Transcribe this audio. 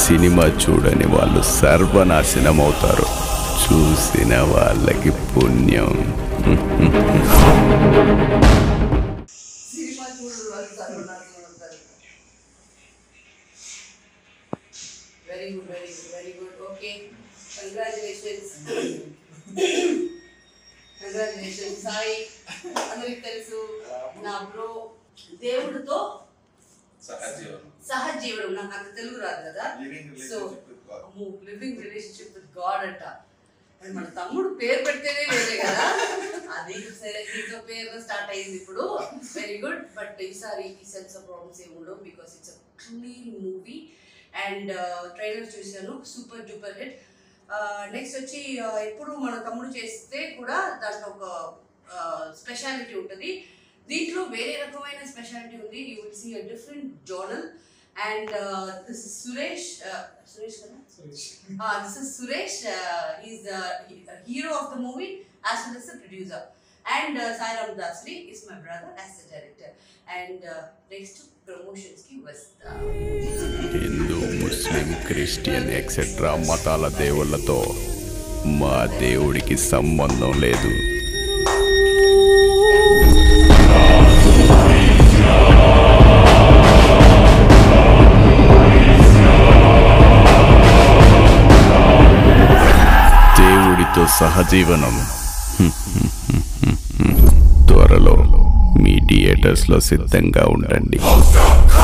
Cinema చూడని వాళ్ళు సర్వనాశనం అవుతారు, చూసిన వాళ్ళకి పుణ్యం. Very good, very good, very good. Okay, congratulations. Congratulations, Sai. అందరికి తెలుసు నా బ్రో దేవుడితో సహజీవనం. నాకు అంత తెలుగు రాదు కదా, so living relationship with God అంట. మన తమ్ముడు పేరు పెడితేనే వేరే కదా, అది సరే దీంతో పేరు స్టార్ట్ అయింది ఇప్పుడు. Very good. బట్ ఈసారి ఈ సెన్స్ ఆఫ్ ప్రాబ్లమ్స్ ఏమి ఉండవు, because it's a clean movie. And trailer చూశాను, సూపర్ డూపర్ హిట్. నెక్స్ట్ వచ్చి ఎప్పుడు మన తమ్ముడు చేస్తే కూడా దాంట్లో ఒక స్పెషాలిటీ ఉంటుంది, దీంట్లో వేరే రకమైన స్పెషాలిటీ ఉంది. You will see a different zonal. And this is Suresh కదా, this is Suresh. He's the hero of the movie as well as the producer. And Sai Ram Dasri is my brother as the director. And next promotions ki vasta. Hindu, Muslim, Christian etcetera మతాల దేవుళ్ళతో మా దేవుడికి సంబంధం లేదు. దేవుడితో సహజీవనం త్వరలో మీ థియేటర్స్లో సిద్ధంగా ఉండండి.